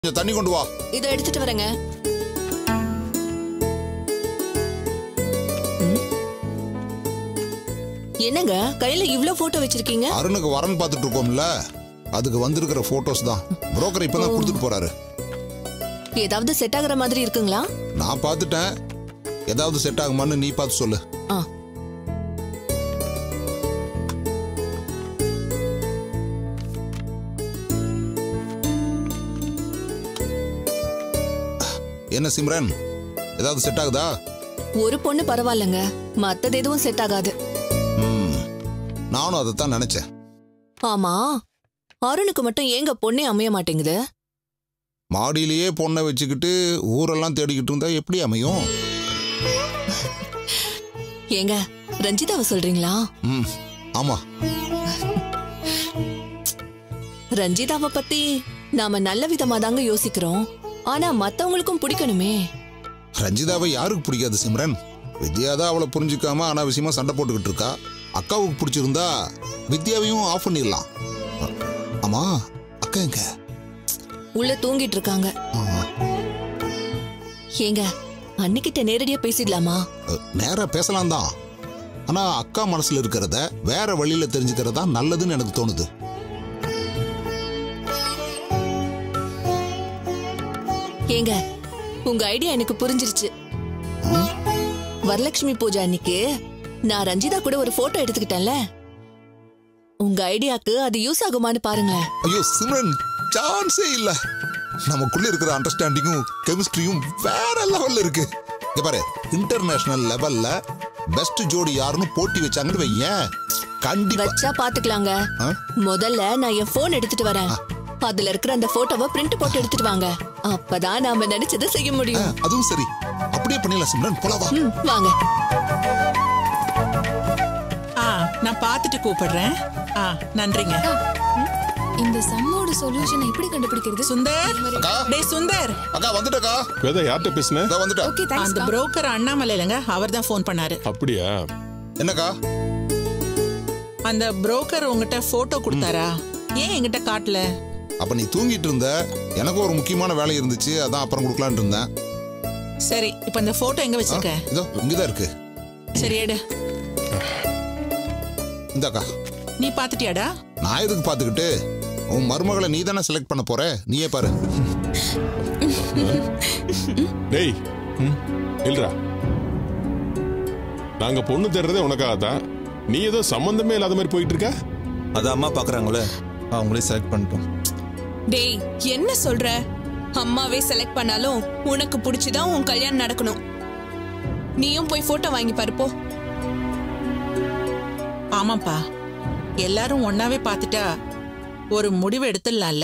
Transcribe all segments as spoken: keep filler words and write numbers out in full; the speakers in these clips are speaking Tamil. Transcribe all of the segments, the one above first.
கொஞ்சம் தண்ணி கொண்டு வா. இத எடுத்துட்டு வரேங்க. என்னங்க கையில இவ்ளோ போட்டோ வச்சிருக்கீங்க? அருணுக்கு வரன் பார்த்துட்டு இருக்கோம்ல, அதுக்கு வந்திருக்கிற போட்டோஸ் தான். புரோக்கர் இப்பதான் கொடுத்துட்டு போறாரு. ஏதாவது செட் ஆகுற மாதிரி இருக்குங்களா? நான் பார்த்துட்டேன். ஏதாவது செட் ஆகுமான்னு நீ பார்த்து சொல்லு. ஆ. என்ன சிம்ரன், ஏதாவது செட் ஆகுதா? ஒரு பொண்ணு பரவாயில்லங்க, மத்தது எதுவும் செட் ஆகாது. நானும் அதைத்தான் நினைச்சேன். ஆமா, அருணுக்கு மட்டும் ஏங்க பொண்ணே அமைய மாட்டேங்குது? மாடியிலேயே பொண்ணை வச்சுக்கிட்டு ஊரெல்லாம் தேடிக்கிட்டு இருந்தா எப்படி அமையும்? ஏங்க ரஞ்சிதாவை சொல்றீங்களா? ம், ஆமா. ரஞ்சிதாவை பத்தி நாம நல்ல விதமா தாங்க யோசிக்கிறோம். ஆனா மத்தவங்களுக்கும் பிடிக்கணுமே. ரஞ்சிதாவை யாருக்கு பிடிக்காது சிம்ரன்? வித்யாதான் அவளை புரிஞ்சுக்காம அனாவசியமா சண்டை போட்டுக்கிட்டு இருக்கா. அக்காவுக்கு பிடிச்சிருந்தா வித்யாவையும் ஆஃப் பண்ணிடலாம். ஆமா, அக்கா எங்க? உள்ள தூங்கிட்டு இருக்காங்க. ஏங்க அன்னிக்கிட்ட நேரடியா பேசிடலாமா? நேரா பேசலாம் தான். ஆனா அக்கா மனசுல இருக்கிறத வேற வழியில தெரிஞ்சுக்கிறதா நல்லதுன்னு எனக்கு தோணுது. ஏங்க உங்க ஐடியா எனக்கு புரிஞ்சிருச்சு. வரலட்சுமி பூஜை அன்னைக்கு நான் ரஞ்சிதா கூட ஒரு போட்டோ எடுத்துக்கிட்டேன்ல, உங்க ஐடியாக்கு அது யூஸ் ஆகுமான்னு பாருங்களேன். ஐயோ சிம்ரன், சான்ஸே இல்ல. நமக்குள்ள இருக்கிற அண்டர்ஸ்டாண்டிங்கும் கெமிஸ்ட்ரியும் வேற லெவல்ல இருக்கு. இங்க பாரு, இன்டர்நேஷனல் லெவல்ல பெஸ்ட் ஜோடி யாருன்னு போட்டி வச்சாங்கன்னு வையேன், கண்டிப்பா வச்சா பாத்துக்கலாங்க. முதல்ல நான் என் போன் எடுத்துட்டு வரேன். அதுல இருக்கிற அந்த போட்டோவை பிரிண்ட் போட்டு எடுத்துட்டு வாங்க. அப்பதான் நாம நினைச்சதை செய்ய முடியும். அதுவும் சரி, அப்படியே பண்ணிடலாம் சிம்ரன். போலாம் வா. வாங்க. ஆ, நான் பார்த்துட்டு கூப்பிடுறேன். ஆ, நன்றிங்க. இந்த சம்மோட சொல்யூஷன் எப்படி கண்டுபிடிக்கிறது? சுந்தர், டேய் சுந்தர். அக்கா வந்துட்டக்கா. வேதா யார்கிட்ட பேசுன? இதோ வந்துட்டா. Okay, thanks. அந்த புரோக்கர் அண்ணாமலை இல்லங்க, அவர்தான் ஃபோன் பண்ணாரு. அப்படியா? என்னக்கா? அந்த புரோக்கர் உங்ககிட்ட போட்டோ கொடுத்தாரா? ஏன் என்கிட்ட காட்டல? அப்ப நீ தூங்கிட்டு இருந்த, எனக்கு ஒரு முக்கியமான வேலை இருந்துச்சு, அதான் அப்புறம் கொடுக்கலான்னு இருந்தேன். சரி, இப்ப இந்த போட்டோ எங்க வச்சிருக்க? இதோ இங்கதான் இருக்கு. சரி எடு. இந்தாக்கா. நீ பாத்துட்டியாடா? நான் எதுக்கு பாத்துக்கிட்டு? உன் மருமகளை நீ தானே செலக்ட் பண்ண போற, நீயே பாரு. டேய் இல்லடா, நாங்க பொண்ணு தேடுறதே உனக்காக தான். நீ ஏதோ சம்பந்தமே இல்லாத மாதிரி போயிட்டு இருக்க. அது அம்மா பாக்குறாங்களே, அவங்களே செலக்ட் பண்ணிட்டோம். டேய் என்ன சொல்ற? அம்மாவே செலக்ட் பண்ணாலும் உனக்கு பிடிச்சுதான் உன் கல்யாணம் நடக்கணும். நீயும் போய் போட்டோ வாங்கி பாரு போ. ஆமாப்பா, எல்லாரும் ஒன்னாவே பாத்துட்டா ஒரு முடிவு எடுத்துடலாம்ல.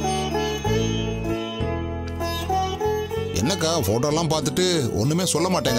என்னக்கா போட்டோ எல்லாம் பார்த்துட்டு ஒண்ணுமே சொல்ல மாட்டேங்க?